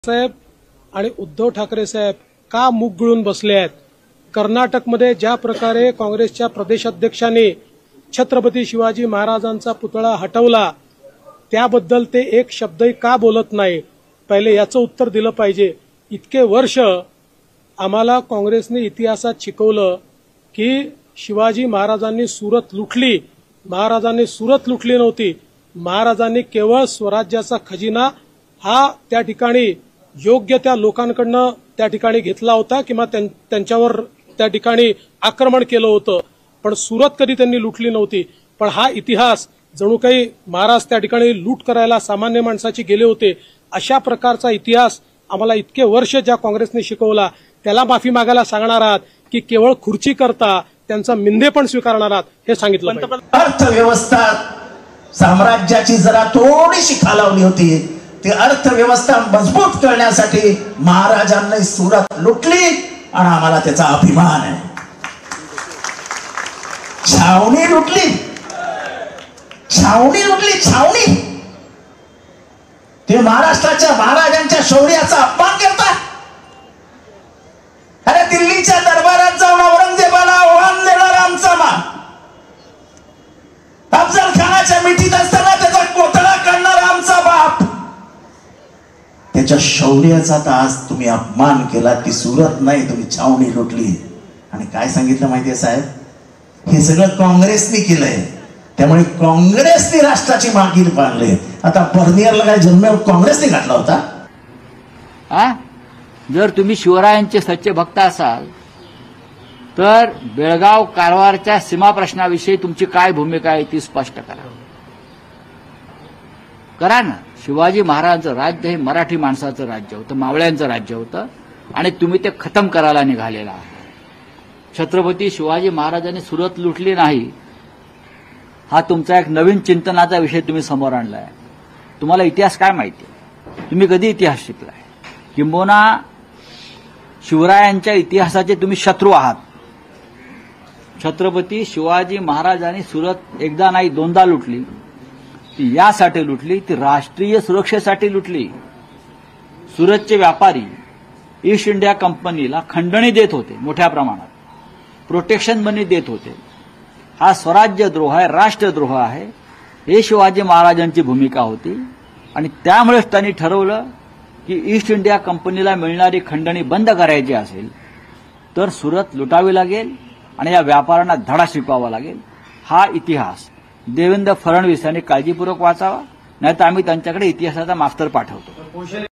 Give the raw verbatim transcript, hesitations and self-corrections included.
साहेब आणि उद्धव ठाकरे साहेब का मुग गिळून बसले आहेत? कर्नाटकमध्ये ज्या प्रकारे काँग्रेसच्या प्रदेशाध्यक्षांनी छत्रपती शिवाजी महाराजांचा पुतळा हटवला त्याबद्दल ते एक शब्दही का बोलत नाही? पहिले याचं उत्तर दिलं पाहिजे. इतके वर्ष आम्हाला काँग्रेसने इतिहासात शिकवलं की शिवाजी महाराजांनी सुरत लुटली. महाराजांनी सुरत लुटली नव्हती. महाराजांनी केवळ स्वराज्याचा खजिना हा त्या ठिकाणी योग्य त्या लोकांकडनं त्या ठिकाणी घेतला होता किंवा त्यांच्यावर त्या ठिकाणी आक्रमण केलं होतं, पण सुरत कधी त्यांनी लुटली नव्हती. पण हा इतिहास जणू काही महाराज त्या ठिकाणी लूट करायला सामान्य माणसाची गेले होते. अशा प्रकारचा इतिहास आम्हाला इतके वर्ष ज्या काँग्रेसने शिकवला त्याला माफी मागायला सांगणार आहात की केवळ खुर्ची करता त्यांचा मिंदे पण स्वीकारणार आहात हे सांगितलं. अर्थव्यवस्था साम्राज्याची जरा थोडीशी खालावली होती. ती अर्थव्यवस्था मजबूत करण्यासाठी महाराजांनी सुरत लुटली आणि आम्हाला त्याचा अभिमान आहे. छावणी लुटली, छावणी लुटली, छावणी. ते महाराष्ट्राच्या महाराजांच्या शौर्याचा अपमान करतात. अरे दिल्लीच्या दरबारात जाऊन औरंगजेबाला आव्हान देणारा आमचा मान, अफजल खानाच्या मिठीत असताना त्याचा कोथळा काढणारा आमचा बाप, त्याच्या शौर्याचा तर आज तुम्ही अपमान केला की सुरत नाही तुम्ही छावणी लुटली. आणि काय सांगितलं माहितीये साहेब, हे सगळं काँग्रेसने केलंय, त्यामुळे काँग्रेसने राष्ट्राची मागील पाडले. आता बर्नियरला काय जन्म काँग्रेसने घातला होता? हा, जर तुम्ही शिवरायांचे सच्चे भक्त असाल तर बेळगाव कारवारच्या सीमा प्रश्नाविषयी तुमची काय भूमिका आहे ती स्पष्ट करा. करा ना. शिवाजी महाराजांचं राज्य हे मराठी माणसाचं राज्य होतं, मावळ्यांचं राज्य होतं आणि तुम्ही ते खतम करायला निघालेला आहात. छत्रपती शिवाजी महाराजांनी सुरत लुटली नाही हा तुमचा एक नवीन चिंतनाचा विषय तुम्ही समोर आणलाय. तुम्हाला इतिहास काय माहिती आहे? तुम्ही कधी इतिहास शिकलाय? किंबहुना शिवरायांच्या इतिहासाचे तुम्ही शत्रू आहात. छत्रपती शिवाजी महाराजांनी सुरत एकदा नाही दोनदा लुटली. ती यासाठी लुटली, ती राष्ट्रीय सुरक्षेसाठी लुटली. सुरतचे व्यापारी ईस्ट इंडिया कंपनीला खंडणी देत होते, मोठ्या प्रमाणात प्रोटेक्शन मनी देत होते. हा स्वराज्यद्रोह आहे, राष्ट्रद्रोह आहे. हे शिवाजी महाराजांची भूमिका होती आणि त्यामुळेच त्यांनी ठरवलं की ईस्ट इंडिया कंपनीला मिळणारी खंडणी बंद करायची असेल तर सुरत लुटावी लागेल आणि या व्यापाऱ्यांना धडा शिकवावा लागेल. हा इतिहास देवेंद्र फडणवीस यांनी काळजीपूर्वक वाचावा, नाहीतर आम्ही त्यांच्याकडे इतिहासाचा मास्तर पाठवतो.